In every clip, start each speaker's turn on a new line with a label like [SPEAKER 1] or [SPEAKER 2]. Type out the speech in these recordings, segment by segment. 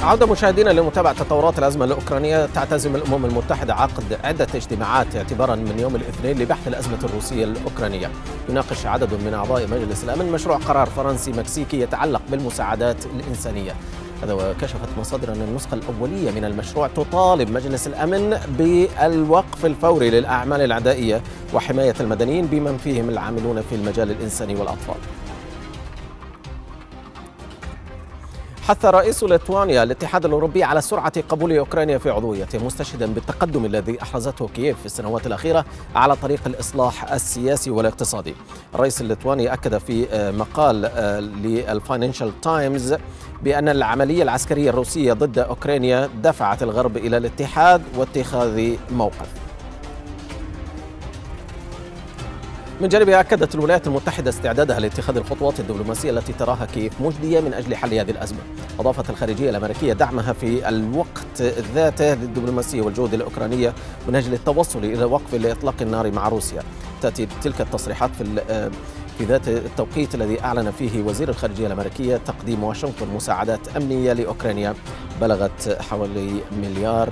[SPEAKER 1] عودة مشاهدينا لمتابعة تطورات الأزمة الأوكرانية. تعتزم الأمم المتحدة عقد عدة اجتماعات اعتبارا من يوم الاثنين لبحث الأزمة الروسية الأوكرانية. يناقش عدد من أعضاء مجلس الأمن مشروع قرار فرنسي مكسيكي يتعلق بالمساعدات الإنسانية. هذا وكشفت مصادر أن النسخة الأولية من المشروع تطالب مجلس الأمن بالوقف الفوري للأعمال العدائية وحماية المدنيين بمن فيهم العاملون في المجال الإنساني والأطفال. حث رئيس ليتوانيا الاتحاد الأوروبي على سرعة قبول أوكرانيا في عضويته، مستشهدا بالتقدم الذي أحرزته كييف في السنوات الأخيرة على طريق الإصلاح السياسي والاقتصادي. الرئيس الليتواني أكد في مقال للفاينانشال تايمز بأن العملية العسكرية الروسية ضد أوكرانيا دفعت الغرب إلى الاتحاد واتخاذ موقف. من جانبها أكدت الولايات المتحدة استعدادها لاتخاذ الخطوات الدبلوماسية التي تراها كييف مجدية من أجل حل هذه الأزمة. أضافت الخارجية الأمريكية دعمها في الوقت ذاته للدبلوماسية والجهود الأوكرانية من أجل التوصل إلى وقف لإطلاق النار مع روسيا. تأتي تلك التصريحات في ذات التوقيت الذي أعلن فيه وزير الخارجية الأمريكية تقديم واشنطن مساعدات أمنية لأوكرانيا بلغت حوالي $1 مليار.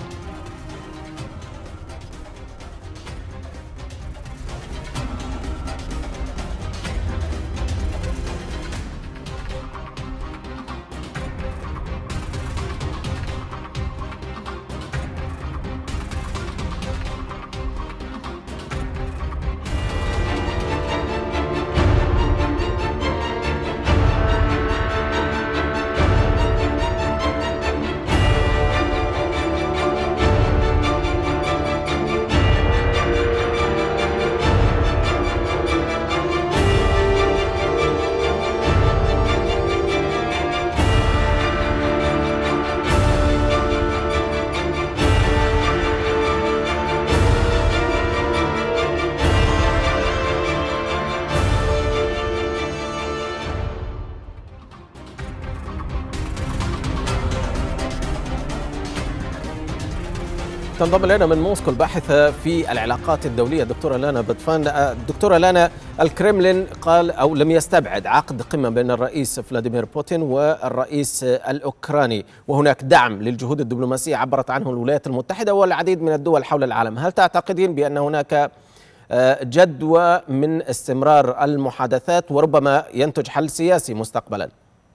[SPEAKER 1] تنضم إلينا من موسكو الباحثة في العلاقات الدولية دكتورة لانا بدفان. دكتورة لانا، الكرملين قال أو لم يستبعد عقد قمة بين الرئيس فلاديمير بوتين والرئيس الأوكراني، وهناك دعم للجهود الدبلوماسية عبرت عنه الولايات المتحدة والعديد من الدول حول العالم. هل تعتقدين بأن هناك جدوى من استمرار المحادثات وربما ينتج حل سياسي مستقبلا؟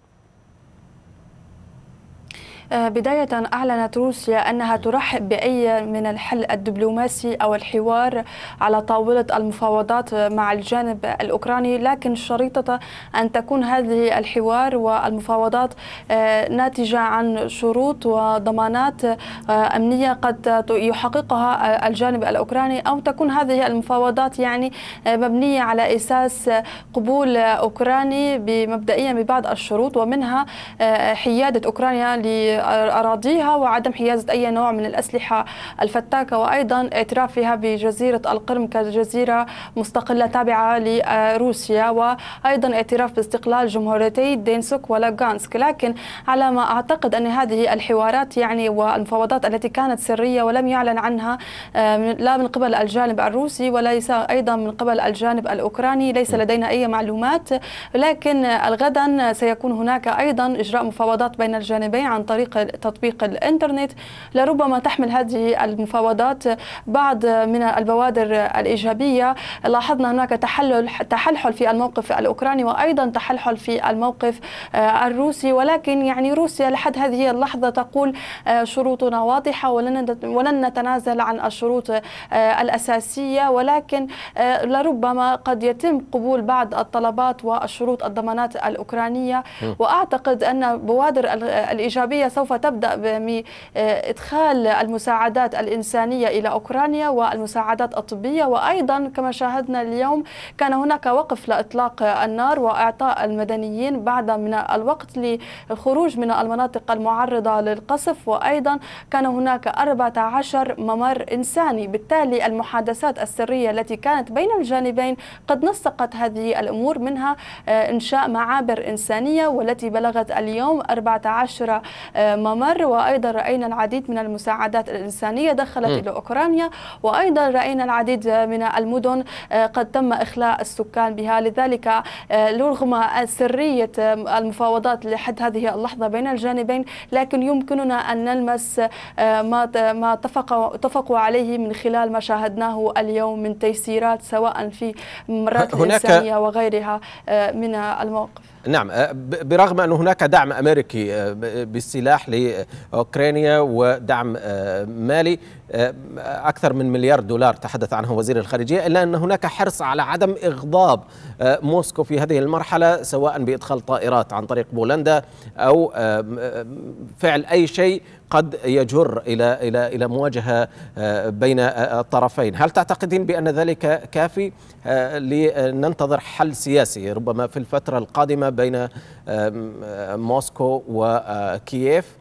[SPEAKER 2] بداية أعلنت روسيا أنها ترحب بأي من الحل الدبلوماسي أو الحوار على طاولة المفاوضات مع الجانب الأوكراني، لكن شريطة أن تكون هذه الحوار والمفاوضات ناتجة عن شروط وضمانات أمنية قد يحققها الجانب الأوكراني، أو تكون هذه المفاوضات يعني مبنية على أساس قبول أوكراني مبدئيا ببعض الشروط، ومنها حيادة أوكرانيا أراضيها وعدم حيازة أي نوع من الأسلحة الفتاكة، وأيضا اعترافها بجزيرة القرم كجزيرة مستقلة تابعة لروسيا، وأيضا اعتراف باستقلال جمهوريتي دينسوك ولاغانسك. لكن على ما أعتقد أن هذه الحوارات يعني والمفاوضات التي كانت سرية ولم يعلن عنها لا من قبل الجانب الروسي وليس أيضا من قبل الجانب الأوكراني، ليس لدينا أي معلومات، لكن غدا سيكون هناك أيضا إجراء مفاوضات بين الجانبين عن طريق تطبيق الإنترنت، لربما تحمل هذه المفاوضات بعض من البوادر الإيجابية. لاحظنا هناك تحلحل في الموقف الأوكراني وأيضا تحلحل في الموقف الروسي، ولكن يعني روسيا لحد هذه اللحظة تقول شروطنا واضحة ولن نتنازل عن الشروط الأساسية، ولكن لربما قد يتم قبول بعض الطلبات والشروط الضمانات الأوكرانية. وأعتقد أن بوادر الإيجابية سوف تبدأ بإدخال المساعدات الإنسانية إلى أوكرانيا والمساعدات الطبية، وأيضا كما شاهدنا اليوم كان هناك وقف لإطلاق النار وإعطاء المدنيين بعد من الوقت للخروج من المناطق المعرضة للقصف، وأيضا كان هناك 14 ممر إنساني. بالتالي المحادثات السرية التي كانت بين الجانبين قد نسقت هذه الأمور، منها إنشاء معابر إنسانية والتي بلغت اليوم 14 ممر، وأيضا رأينا العديد من المساعدات الإنسانية دخلت إلى أوكرانيا، وأيضا رأينا العديد من المدن قد تم إخلاء السكان بها. لذلك رغم سرية المفاوضات لحد هذه اللحظة بين الجانبين، لكن يمكننا أن نلمس ما اتفقوا عليه من خلال ما شاهدناه اليوم من تيسيرات سواء في ممرات الإنسانية وغيرها من المواقف.
[SPEAKER 1] نعم، برغم أن هناك دعم أمريكي بالسلاح لأوكرانيا ودعم مالي أكثر من مليار دولار تحدث عنه وزير الخارجية، إلا أن هناك حرص على عدم إغضاب موسكو في هذه المرحلة، سواء بإدخال طائرات عن طريق بولندا أو فعل أي شيء قد يجر إلى مواجهة بين الطرفين. هل تعتقدين بأن ذلك كافي لننتظر حل سياسي ربما في الفترة القادمة بين موسكو وكييف؟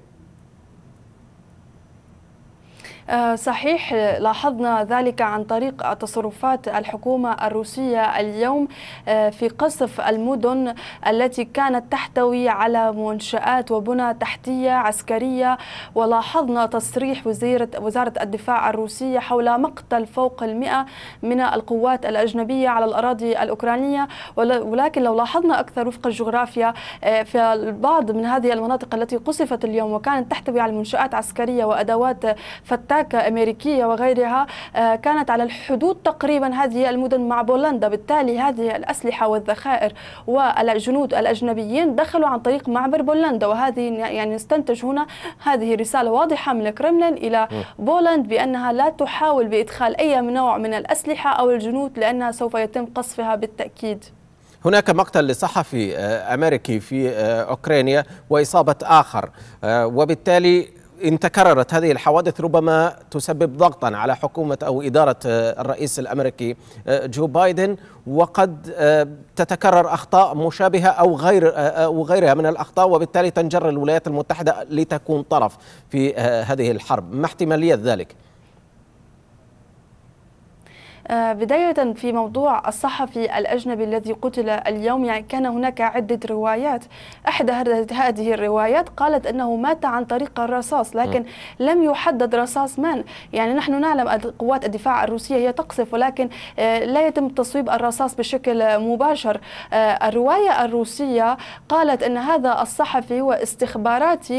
[SPEAKER 2] صحيح، لاحظنا ذلك عن طريق تصرفات الحكومة الروسية اليوم في قصف المدن التي كانت تحتوي على منشآت وبنى تحتية عسكرية، ولاحظنا تصريح وزارة الدفاع الروسية حول مقتل فوق 100 من القوات الأجنبية على الأراضي الأوكرانية. ولكن لو لاحظنا أكثر وفق الجغرافيا، في البعض من هذه المناطق التي قصفت اليوم وكانت تحتوي على منشآت عسكرية وأدوات فتاكة أمريكية وغيرها، كانت على الحدود تقريبا هذه المدن مع بولندا. بالتالي هذه الأسلحة والذخائر والجنود الأجنبيين دخلوا عن طريق معبر بولندا، وهذه يعني نستنتج هنا هذه رسالة واضحة من الكرملين إلى بولند بأنها لا تحاول بإدخال أي نوع من الأسلحة أو الجنود، لأنها سوف يتم قصفها بالتأكيد.
[SPEAKER 1] هناك مقتل لصحفي أمريكي في أوكرانيا وإصابة آخر، وبالتالي إن تكررت هذه الحوادث ربما تسبب ضغطا على حكومة أو إدارة الرئيس الأمريكي جو بايدن، وقد تتكرر أخطاء مشابهة أو غيرها من الأخطاء، وبالتالي تنجر الولايات المتحدة لتكون طرف في هذه الحرب. ما احتمالية ذلك؟
[SPEAKER 2] بداية في موضوع الصحفي الأجنبي الذي قتل اليوم، يعني كان هناك عدة روايات. إحدى هذه الروايات قالت أنه مات عن طريق الرصاص، لكن لم يحدد رصاص من. يعني نحن نعلم قوات الدفاع الروسية هي تقصف، ولكن لا يتم تصويب الرصاص بشكل مباشر. الرواية الروسية قالت أن هذا الصحفي هو استخباراتي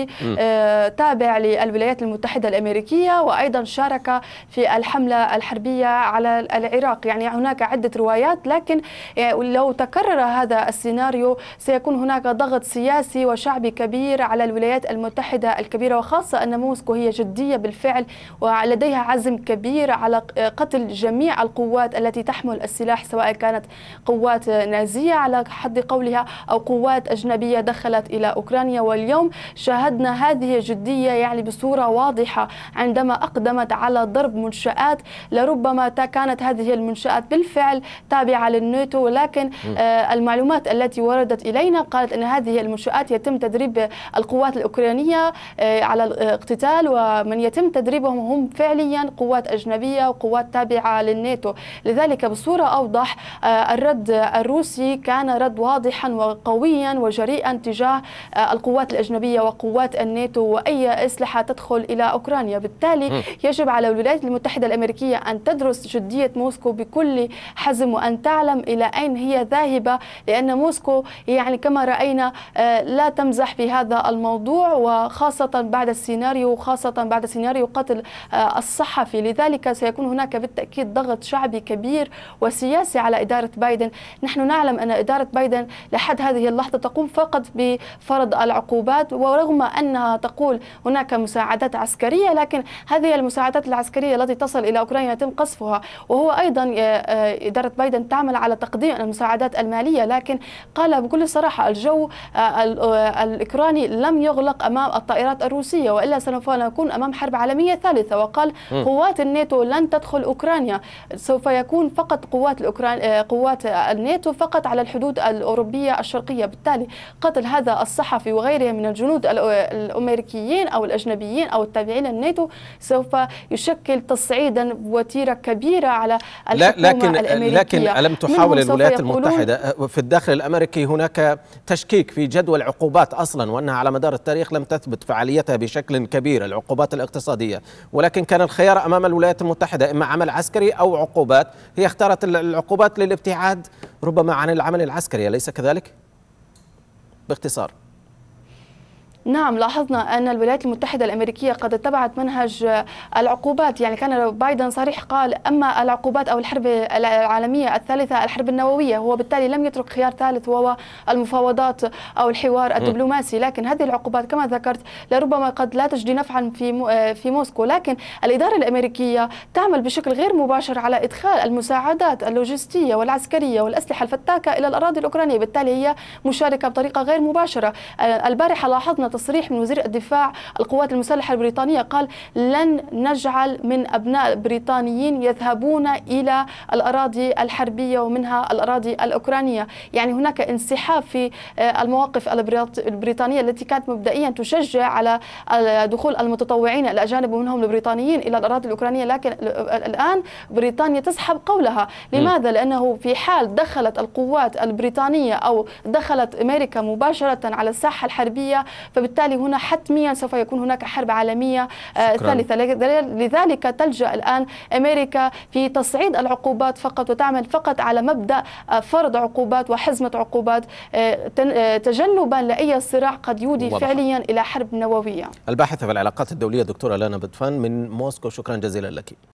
[SPEAKER 2] تابع للولايات المتحدة الأمريكية، وأيضا شارك في الحملة الحربية على العراق. يعني هناك عدة روايات، لكن لو تكرر هذا السيناريو سيكون هناك ضغط سياسي وشعبي كبير على الولايات المتحدة الكبيرة، وخاصة أن موسكو هي جدية بالفعل ولديها عزم كبير على قتل جميع القوات التي تحمل السلاح، سواء كانت قوات نازية على حد قولها أو قوات أجنبية دخلت إلى أوكرانيا. واليوم شاهدنا هذه الجدية يعني بصورة واضحة عندما أقدمت على ضرب منشآت لربما كانت هذه المنشآت بالفعل تابعة للناتو، ولكن المعلومات التي وردت إلينا قالت أن هذه المنشآت يتم تدريب القوات الأوكرانية على الاقتتال، ومن يتم تدريبهم هم فعليا قوات أجنبية وقوات تابعة للناتو. لذلك بصورة أوضح الرد الروسي كان رد واضحا وقويا وجريئا تجاه القوات الأجنبية وقوات الناتو وأي أسلحة تدخل إلى أوكرانيا. بالتالي يجب على الولايات المتحدة الأمريكية أن تدرس جدية موسكو بكل حزم، وأن تعلم إلى أين هي ذاهبة، لأن موسكو يعني كما رأينا لا تمزح بهذا الموضوع، وخاصة بعد السيناريو، وخاصة بعد سيناريو قتل الصحفي. لذلك سيكون هناك بالتأكيد ضغط شعبي كبير وسياسي على إدارة بايدن. نحن نعلم أن إدارة بايدن لحد هذه اللحظة تقوم فقط بفرض العقوبات، ورغم أنها تقول هناك مساعدات عسكرية، لكن هذه المساعدات العسكرية التي تصل إلى أوكرانيا يتم قصفها. وهو أيضا إدارة بايدن تعمل على تقديم المساعدات المالية، لكن قال بكل صراحة الجو الأوكراني لم يغلق أمام الطائرات الروسية، وإلا سوف نكون أمام حرب عالمية ثالثة. وقال قوات الناتو لن تدخل أوكرانيا، سوف يكون فقط قوات الناتو فقط على الحدود الأوروبية الشرقية. بالتالي قتل هذا الصحفي وغيره من الجنود الأمريكيين أو الأجنبيين أو التابعين للناتو سوف يشكل تصعيدا وتيرة كبيرة على على الحكومة الأمريكية.
[SPEAKER 1] لكن ألم تحاول الولايات المتحدة في الداخل الأمريكي هناك تشكيك في جدوى العقوبات أصلا، وأنها على مدار التاريخ لم تثبت فعاليتها بشكل كبير، العقوبات الاقتصادية، ولكن كان الخيار أمام الولايات المتحدة إما عمل عسكري أو عقوبات. هي اختارت العقوبات للابتعاد ربما عن العمل العسكري، أليس كذلك؟ باختصار.
[SPEAKER 2] نعم، لاحظنا أن الولايات المتحدة الأمريكية قد اتبعت منهج العقوبات. يعني كان بايدن صريح، قال أما العقوبات أو الحرب العالمية الثالثة الحرب النووية، هو بالتالي لم يترك خيار ثالث وهو المفاوضات أو الحوار الدبلوماسي. لكن هذه العقوبات كما ذكرت لربما قد لا تجدي نفعا في موسكو، لكن الإدارة الأمريكية تعمل بشكل غير مباشر على إدخال المساعدات اللوجستية والعسكرية والأسلحة الفتاكة إلى الأراضي الأوكرانية، بالتالي هي مشاركة بطريقة غير مباشرة. البارحة لاحظنا تصريح من وزير الدفاع القوات المسلحة البريطانية، قال لن نجعل من أبناء بريطانيين يذهبون إلى الأراضي الحربية ومنها الأراضي الأوكرانية. يعني هناك انسحاب في المواقف البريطانية التي كانت مبدئيا تشجع على دخول المتطوعين الأجانب ومنهم البريطانيين إلى الأراضي الأوكرانية، لكن الآن بريطانيا تسحب قولها. لماذا؟ لأنه في حال دخلت القوات البريطانية أو دخلت أمريكا مباشرة على الساحة الحربية، فبالتالي هنا حتميا سوف يكون هناك حرب عالمية ثالثة. لذلك تلجأ الآن أمريكا في تصعيد العقوبات فقط، وتعمل فقط على مبدأ فرض عقوبات وحزمة عقوبات تجنبا لأي صراع قد يودي فعليا إلى حرب نووية.
[SPEAKER 1] الباحثة في العلاقات الدولية دكتورة لانا بدفان من موسكو، شكرا جزيلا لك.